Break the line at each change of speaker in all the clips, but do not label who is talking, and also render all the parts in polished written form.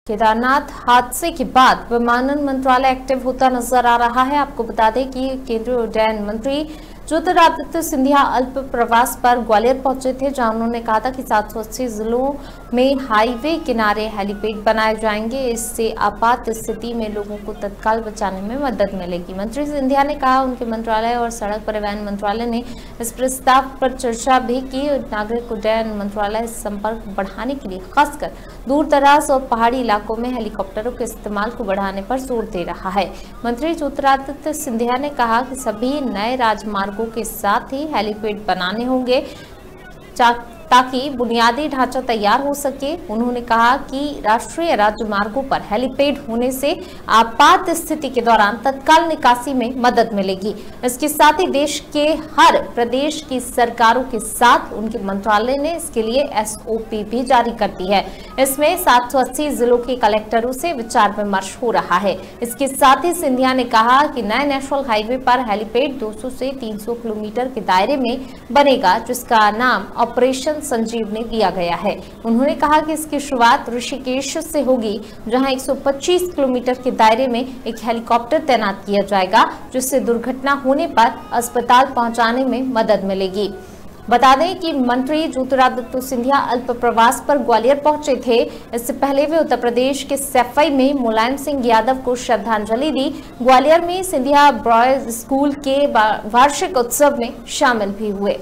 केदारनाथ हादसे के बाद विमानन मंत्रालय एक्टिव होता नजर आ रहा है। आपको बता दें कि केंद्रीय उड्डयन मंत्री ज्योतिरादित्य सिंधिया अल्प प्रवास पर ग्वालियर पहुंचे थे, जहां उन्होंने कहा था कि 780 जिलों में हाईवे किनारे हेलीपैड बनाए जाएंगे। इससे आपात स्थिति में लोगों को तत्काल बचाने में मदद मिलेगी। मंत्री सिंधिया ने कहा उनके मंत्रालय और सड़क परिवहन मंत्रालय ने इस प्रस्ताव पर चर्चा भी की। नागरिक उड्डयन मंत्रालय संपर्क बढ़ाने के लिए खासकर दूर दराज और पहाड़ी इलाकों में हेलीकॉप्टरों के इस्तेमाल को बढ़ाने पर जोर दे रहा है। मंत्री ज्योतिरादित्य सिंधिया ने कहा कि सभी नए राजमार्गों के साथ ही हेलीपैड बनाने होंगे ताकि बुनियादी ढांचा तैयार हो सके। उन्होंने कहा कि राष्ट्रीय राजमार्गों पर हेलीपैड होने से आपात स्थिति के दौरान तत्काल निकासी में मदद मिलेगी। इसके साथ ही देश के हर प्रदेश की सरकारों के साथ उनके मंत्रालय ने इसके लिए एसओपी भी जारी कर दी है। इसमें 780 जिलों के कलेक्टरों से विचार विमर्श हो रहा है। इसके साथ ही सिंधिया ने कहा कि नए नेशनल हाईवे पर हेलीपैड 200 से 300 किलोमीटर के दायरे में बनेगा, जिसका नाम ऑपरेशन संजीवनी दिया गया है। उन्होंने कहा कि इसकी शुरुआत ऋषिकेश से होगी, जहां 125 किलोमीटर के दायरे में एक हेलीकॉप्टर तैनात किया जाएगा, जिससे दुर्घटना होने पर अस्पताल पहुंचाने में मदद मिलेगी। बता दें कि मंत्री ज्योतिरादित्य सिंधिया अल्प प्रवास पर ग्वालियर पहुंचे थे। इससे पहले वे उत्तर प्रदेश के सैफई में मुलायम सिंह यादव को श्रद्धांजलि दी। ग्वालियर में सिंधिया बॉयज स्कूल के वार्षिक उत्सव में शामिल भी हुए।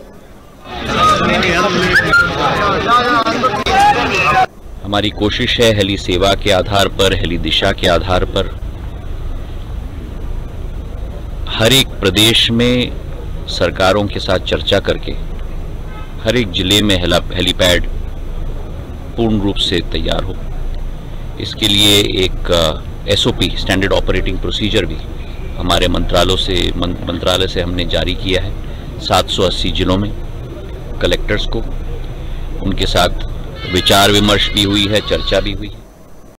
हमारी कोशिश है हेली सेवा के आधार पर, हेली दिशा के आधार पर हर एक प्रदेश में सरकारों के साथ चर्चा करके हर एक जिले में हेलीपैड पूर्ण रूप से तैयार हो। इसके लिए एक एसओपी स्टैंडर्ड ऑपरेटिंग प्रोसीजर भी हमारे मंत्रालय से हमने जारी किया है। 780 जिलों में कलेक्टर्स को उनके साथ विचार विमर्श भी हुई है, चर्चा भी हुई है।